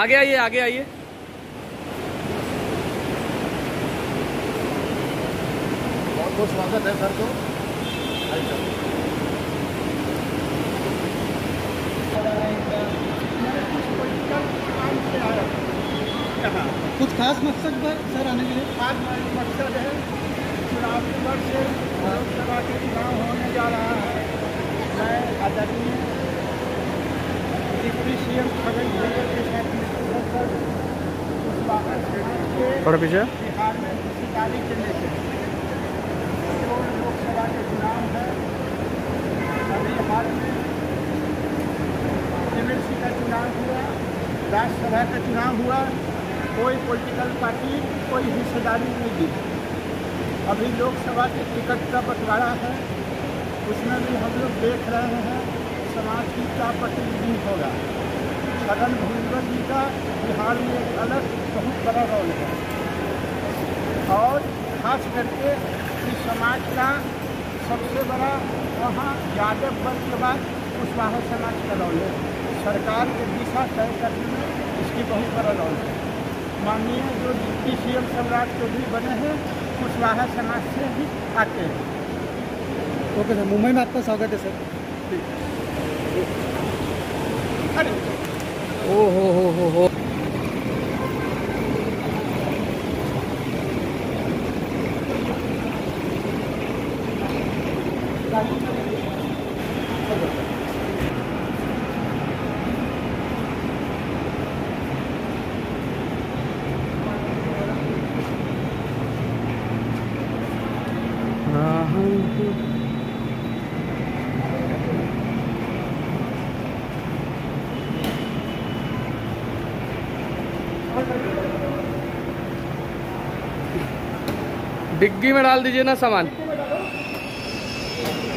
आगे आइए, आगे आइए। बहुत बहुत स्वागत है सर को। कुछ खास मकसद है सर आने के लिए? खास मकसद है, चुनावी वर्ष लोकसभा के चुनाव होने जा रहा है। मैं आदरणीय डिप्टी सीएम खगन भैया के साथ मिलकर थोड़ा पीछे बिहार में हिस्सेदारी के लेकर जो लोकसभा के चुनाव है, अभी हाल में एमएलसी का चुनाव हुआ, राज्यसभा का चुनाव हुआ, कोई पॉलिटिकल पार्टी कोई हिस्सेदारी नहीं दी। अभी लोकसभा के टिकट का बंटवारा है, उसमें भी हम लोग देख रहे हैं समाज की क्या प्रतिनिधि होगा। छगन भुजबल जी का बिहार में एक अलग बहुत बड़ा रोल है और खास करके इस समाज का सबसे बड़ा वहाँ यादव वर्ग के बाद कुशवाहा समाज का रोल है। सरकार की दिशा तय करने में इसकी बहुत बड़ा रोल है। माननीय जो डिप्टी सीएम सम्राट चौधरी बने हैं कुशवाहा समाज से ही आते हैं। ओके सर, मुंबई में आपका स्वागत है सर। अरे ओ हो। डिग्गी में डाल दीजिए ना सामान।